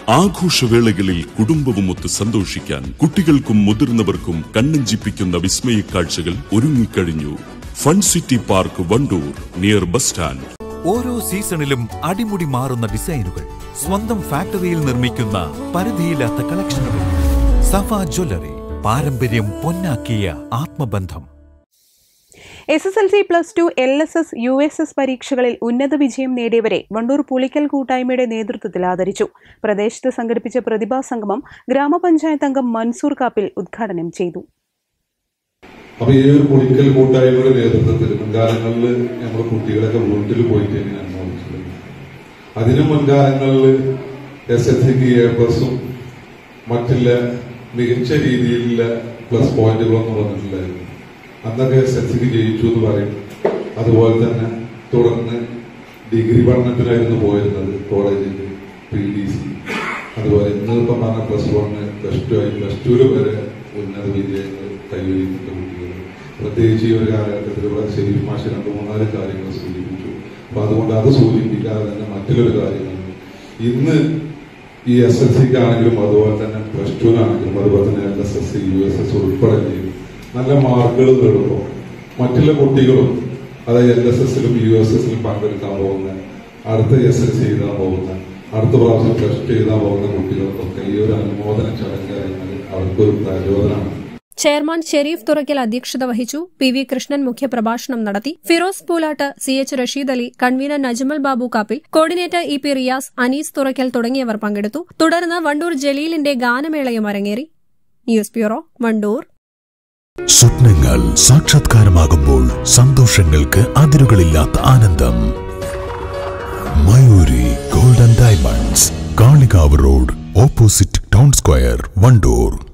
ആഘോഷവേളകളിൽ കുടുംബവുമൊത്ത് സന്തോഷിക്കാൻ കുട്ടികൾക്കും മുതിർന്നവർക്കും കണ്ണഞ്ചിപ്പിക്കുന്ന വിസ്മയ കാഴ്ചകൾ ഒരുങ്ങിക്കഴിഞ്ഞു. Fun city park Wandoor, near bus stand. ഓരോ സീസണിലും അടിമുടി മാറുന്ന ഡിസൈനുകൾ, സ്വന്തം ഫാക്ടറിയിൽ നിർമ്മിക്കുന്ന പരിധിയില്ലാത്ത കളക്ഷനുകൾ. സഫ ജ്വല്ലറി, പാരമ്പര്യം പൊന്നാക്കിയ ആത്മബന്ധം. SSLC +2 LSS USS പരീക്ഷകളിൽ ഉന്നത വിജയം നേടിയവരെ വണ്ടൂർ പുളിക്കൽ കൂട്ടായ്മയുടെ നേതൃത്വത്തിൽ ആദരിച്ചു. പ്രദേശത്ത് സംഘടിപ്പിച്ച പ്രതിഭാ സംഗമം ഗ്രാമപഞ്ചായത്ത് അംഗം മൻസൂർ കാപ്പിൽ ഉദ്ഘാടനം ചെയ്തു. അപ്പൊ ഈ ഒരു പുളിക്കൽ കൂട്ടായ്മയുടെ നേതൃത്വത്തിൽ മുൻകാലങ്ങളിൽ നമ്മൾ കുട്ടികളൊക്കെ വീട്ടിൽ പോയിട്ട് എങ്ങനെയാണ് നോക്കിയിട്ടുള്ളത്. അതിന് മുൻകാലങ്ങളിൽ SSLCക്ക് A+ മറ്റുള്ള മികച്ച രീതിയിലുള്ള പ്ലസ് പോയിന്റുകളൊന്നും വന്നിട്ടില്ലായിരുന്നു. അന്നൊക്കെ SSLCക്ക് ജയിച്ചു എന്ന് പറയും. അതുപോലെ തന്നെ തുടർന്ന് ഡിഗ്രി പഠനത്തിനായിരുന്നു പോയിരുന്നത് കോളേജിൽ, PDC. അതുപോലെ ഇന്നിപ്പം പറഞ്ഞ +1, +2 ആയി +2 വരെ ഉന്നത വിജയങ്ങൾ കൈവരിക്കുന്ന കുട്ടികൾ. പ്രത്യേകിച്ച് ഈ ഒരു കാലഘട്ടത്തിൽ ഇവിടെ ഷെരീഫ് മാഷ് 2-3 കാര്യങ്ങൾ സൂചിപ്പിച്ചു. അപ്പൊ അതുകൊണ്ട് അത് സൂചിപ്പിക്കാതെ തന്നെ മറ്റൊരു കാര്യങ്ങൾ ഇന്ന് ഈ SSLCക്കാണെങ്കിലും അതുപോലെ തന്നെ +2-നാണെങ്കിലും അതുപോലെ തന്നെ LSS USS ഉൾപ്പെടെ നല്ല മാർക്കുകൾ നേടുമ്പോൾ മറ്റുള്ള കുട്ടികളും അതായത് LSSലും USSലും പങ്കെടുക്കാൻ പോകുന്ന, അടുത്ത SSLC എഴുതാൻ പോകുന്ന, അടുത്ത പ്രാവശ്യം +2 എഴുതാൻ പോകുന്ന കുട്ടികൾക്കൊക്കെ ഈ ഒരു അനുമോദന ചടങ്ങ് അവർക്കൊരു പ്രചോദനമാണ്. ചെയർമാൻ ഷെരീഫ് തുറക്കൽ അധ്യക്ഷത വഹിച്ചു. PV കൃഷ്ണൻ മുഖ്യപ്രഭാഷണം നടത്തി. Firoz Poolatt, CH Rasheed Ali, convener Najmal Babu Kappil, coordinator EP Riyas, Anees Thurakkal തുടങ്ങിയവർ പങ്കെടുത്തു. തുടർന്ന് വണ്ടൂർ ജലീലിന്റെ ഗാനമേളയും അരങ്ങേറി. News bureau, Wandoor. സ്വപ്നങ്ങൾ സാക്ഷാത്കാരമാകുമ്പോൾ സന്തോഷങ്ങൾക്ക് അതിരുകളില്ലാത്ത ആനന്ദം. Mayuri gold and diamonds, Kalikavu road, opposite town square, Wandoor.